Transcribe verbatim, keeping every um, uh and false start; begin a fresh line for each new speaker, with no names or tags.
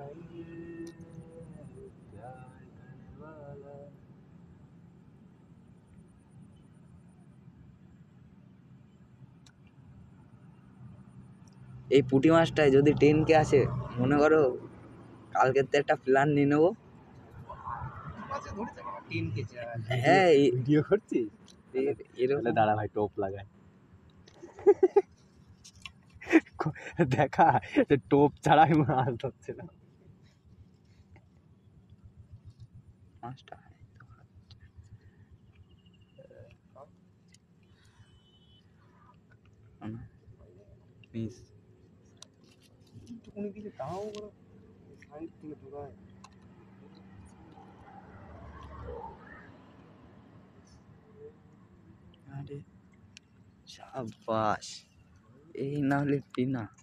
এই পুঁটি মাছটায় যদি টেন কে আসে মনে করো কালকে তো একটা প্ল্যান নিয়ে নেবো। হ্যাঁ
ভিডিও করছিস?
এরকম
দাঁড়া ভাই টোপ লাগায় দেখা টোপ ছাড়া মাছ ধরছে না
মাছটা মিস
উনি কিছু তাও সাইড থেকে ঢোকায়।
আরে সাবাস, এই না হলে টিনা।